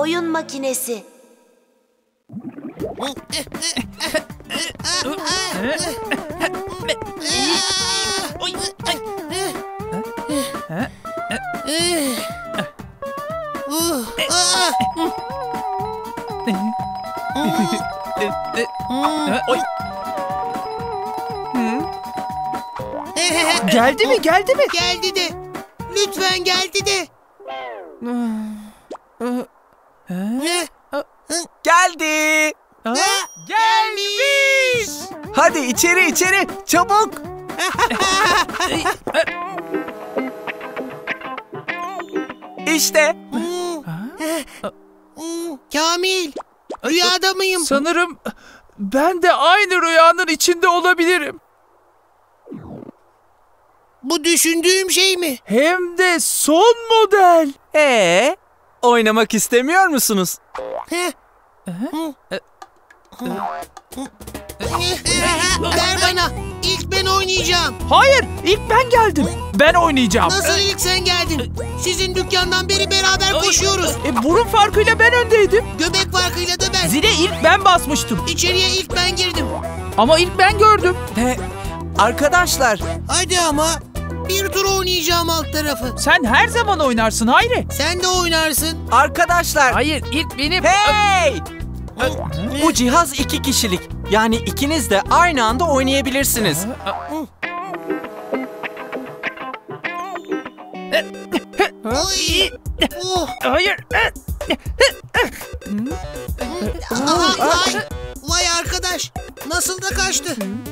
oyun makinesi. Geldi mi? Geldi mi? Geldi de. Lütfen geldi de. Geldi. Gelmiş. Hadi içeri çabuk. İşte. Kamil, rüyada mıyım? Sanırım ben de aynı rüyanın içinde olabilirim. Bu düşündüğüm şey mi? Hem de son model. Oynamak istemiyor musunuz? Ver bana. İlk ben oynayacağım. Hayır, ilk ben geldim. Ben oynayacağım. Nasıl ilk sen geldin? Sizin dükkandan beri beraber koşuyoruz. Burun farkıyla ben öndeydim. Göbek farkıyla da ben. Zile ilk ben basmıştım. İçeriye ilk ben girdim. Ama ilk ben gördüm. Arkadaşlar. Hadi ama. Bir tur oynayacağım alt tarafı. Sen her zaman oynarsın Hayri. Sen de oynarsın. Arkadaşlar. Hayır, ilk benim. Hey! Bu cihaz 2 kişilik. Yani ikiniz de aynı anda oynayabilirsiniz. Oy. Oh. Hayır. Vay. Vay arkadaş. Nasıl da kaçtı.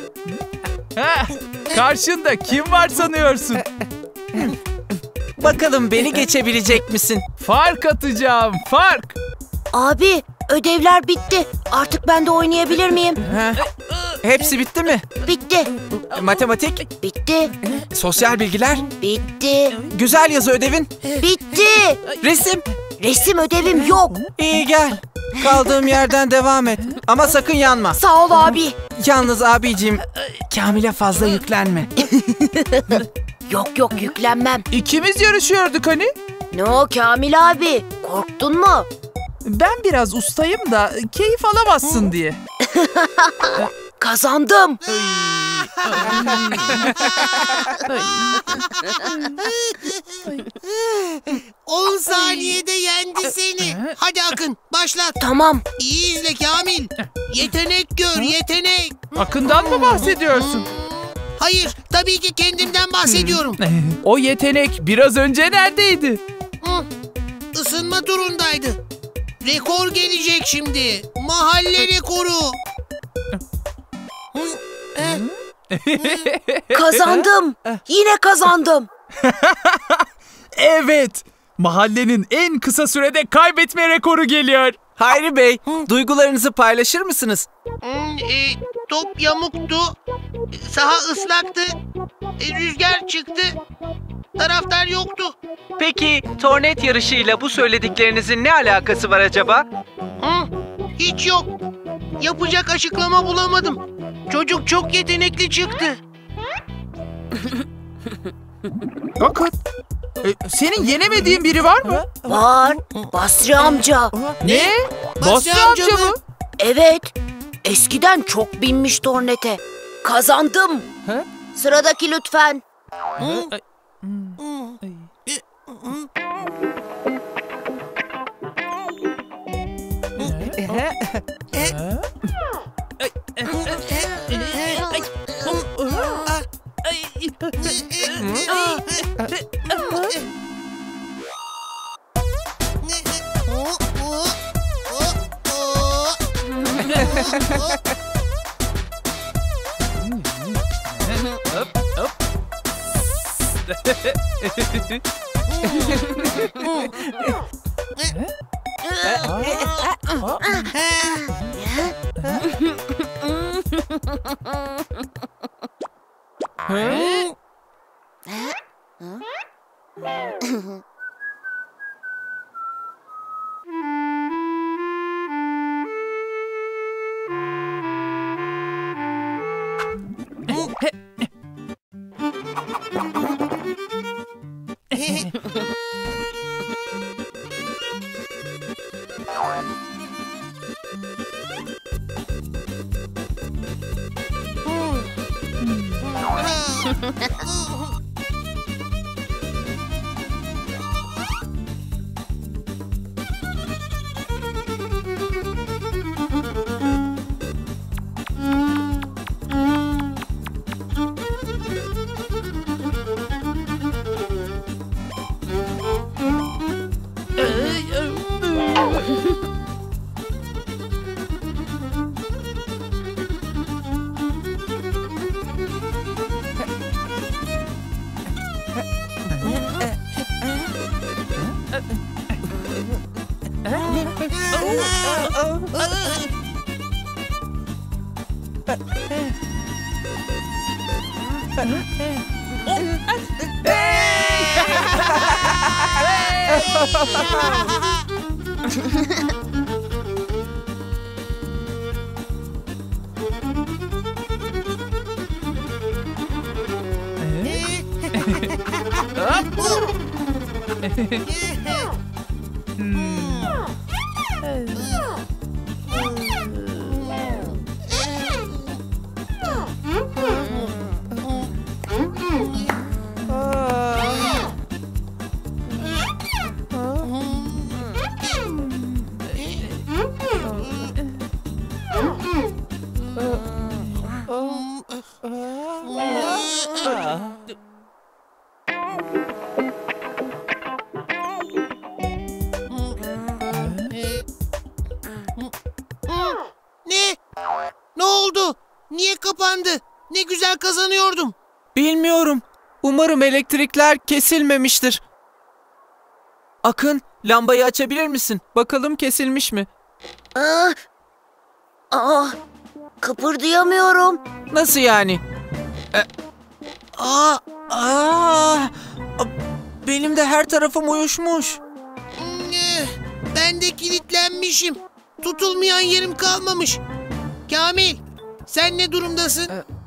Karşında kim var sanıyorsun? Bakalım beni geçebilecek misin? Fark atacağım, fark. Abi, ödevler bitti. Artık ben de oynayabilir miyim? Hepsi bitti mi? Bitti. Matematik, Bitti. sosyal bilgiler, Bitti. güzel yazı ödevin, Bitti. resim. Resim ödevim yok. İyi gel. Kaldığım yerden devam et. Ama sakın yanma. Sağ ol abi. Yalnız abiciğim, Kamil'e fazla yüklenme. Yok yüklenmem. İkimiz yarışıyorduk hani. Ne o Kamil abi? Korktun mu? Ben biraz ustayım da keyif alamazsın diye. Kazandım. 10 saniyede yendi seni. Hadi Akın başlat. Tamam. İyi izle Kamil. Yetenek gör, yetenek. Akından mı bahsediyorsun? Hayır, tabii ki kendimden bahsediyorum. O yetenek biraz önce neredeydi? Isınma turundaydı. Rekor gelecek şimdi. Mahalle rekoru. Kazandım. Yine kazandım. Evet. Mahallenin en kısa sürede kaybetme rekoru geliyor. Hayri Bey, duygularınızı paylaşır mısınız? Top yamuktu. Saha ıslaktı. Rüzgar çıktı. Taraftar yoktu. Peki tornet yarışıyla bu söylediklerinizin ne alakası var acaba? Hiç yok. Yapacak açıklama bulamadım. Çocuk çok yetenekli çıktı. Bakın. Senin yenemediğin biri var mı? Var. Basri amca. Ne? Basri Basri amca amca mı? mı? Evet. Eskiden çok binmiş tornete. Kazandım. Sıradaki lütfen. Ne? Ne oldu? Niye kapandı? Ne güzel kazanıyordum. Bilmiyorum. Umarım elektrikler kesilmemiştir. Akın, lambayı açabilir misin? Bakalım kesilmiş mi? Kıpırdayamıyorum. Nasıl yani? Benim de her tarafım uyuşmuş. Ben de kilitlenmişim. Tutulmayan yerim kalmamış. Kamil, sen ne durumdasın?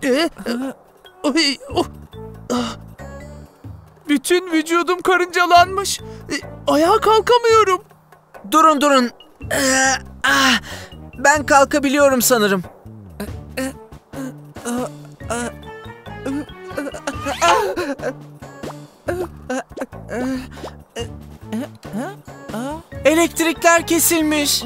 Bütün vücudum karıncalanmış. Ayağa kalkamıyorum. Durun. Ben kalkabiliyorum sanırım. Elektrikler kesilmiş.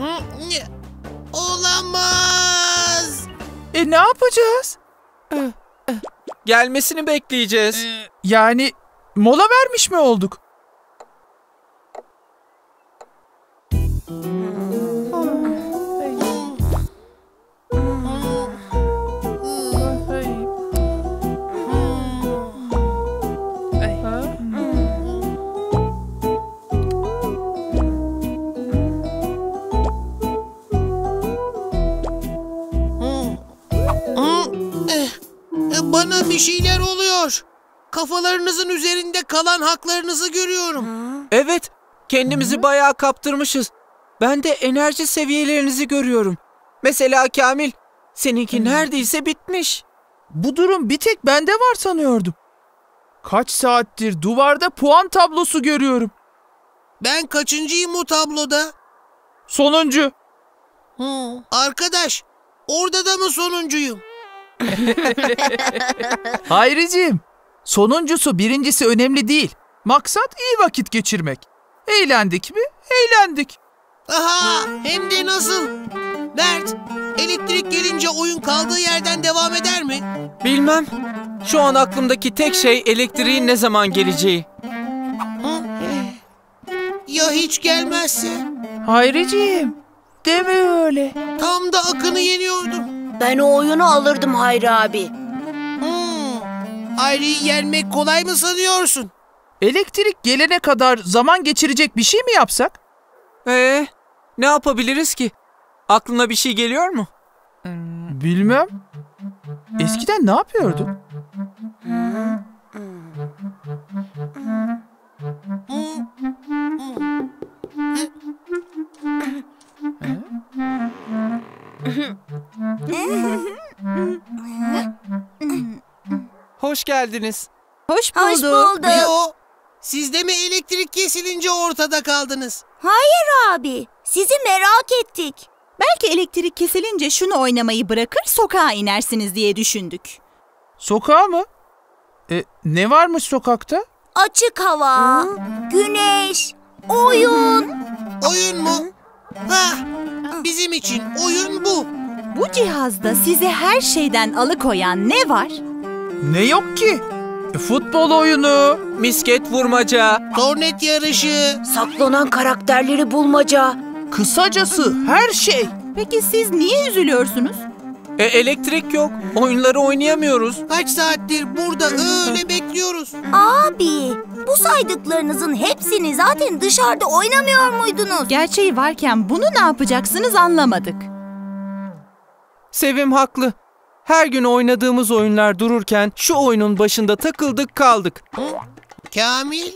Olamaz. Ne yapacağız? Gelmesini bekleyeceğiz. Yani mola vermiş mi olduk? Bana bir şeyler oluyor. Kafalarınızın üzerinde kalan haklarınızı görüyorum. Evet, kendimizi bayağı kaptırmışız. Ben de enerji seviyelerinizi görüyorum. Mesela Kamil, seninki neredeyse bitmiş. Bu durum bir tek bende var sanıyordum. Kaç saattir duvarda puan tablosu görüyorum. Ben kaçıncıyım o tabloda? Sonuncu. Arkadaş, orada da mı sonuncuyum? Hayriciğim, sonuncusu birincisi önemli değil. Maksat iyi vakit geçirmek. Eğlendik mi? Eğlendik. Aha, hem de nasıl? Mert, elektrik gelince oyun kaldığı yerden devam eder mi? Bilmem. Şu an aklımdaki tek şey elektriğin ne zaman geleceği. Ya hiç gelmezse? Hayriciğim, deme öyle. Tam da Akın'ı yeniyordum. Ben o oyunu alırdım Hayri abi. Hayri'yi yenmek kolay mı sanıyorsun? Elektrik gelene kadar zaman geçirecek bir şey mi yapsak? Ne yapabiliriz ki? Aklına bir şey geliyor mu? Bilmem. Eskiden ne yapıyordun? Hoş geldiniz. Hoş Hoş bulduk. bulduk. Ne o? Siz de mi elektrik kesilince ortada kaldınız? Hayır abi, sizi merak ettik. Belki elektrik kesilince şunu oynamayı bırakır sokağa inersiniz diye düşündük. Sokağa mı? Ne varmış sokakta? Açık hava, güneş, oyun. Oyun mu? Hah, bizim için oyun bu. Bu cihazda sizi her şeyden alıkoyan ne var? Ne yok ki? Futbol oyunu. Misket vurmaca. Tornet yarışı. Saklanan karakterleri bulmaca. Kısacası her şey. Peki siz niye üzülüyorsunuz? Elektrik yok. Oyunları oynayamıyoruz. Kaç saattir burada öyle bekliyoruz. Abi, bu saydıklarınızın hepsini zaten dışarıda oynamıyor muydunuz? Gerçeği varken bunu ne yapacaksınız anlamadık. Sevim haklı. Her gün oynadığımız oyunlar dururken şu oyunun başında takıldık kaldık. Kamil,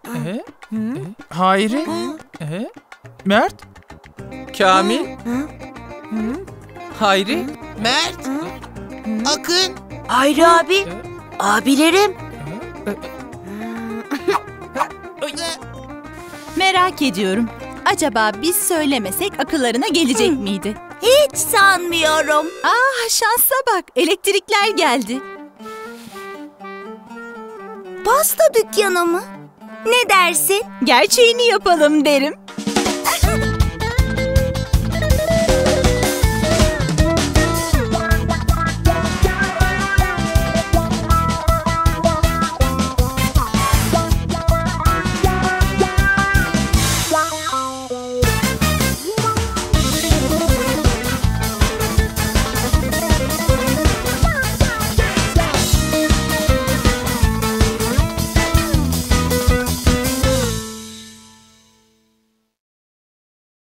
Hayri. Mert. Kamil? Hayri? Mert, Akın. Hayri abi, abilerim. Merak ediyorum. Acaba biz söylemesek akıllarına gelecek miydi? Hiç sanmıyorum. Şansa bak, elektrikler geldi. Pasta dükkanı mı? Ne dersin? Gerçeğini yapalım derim.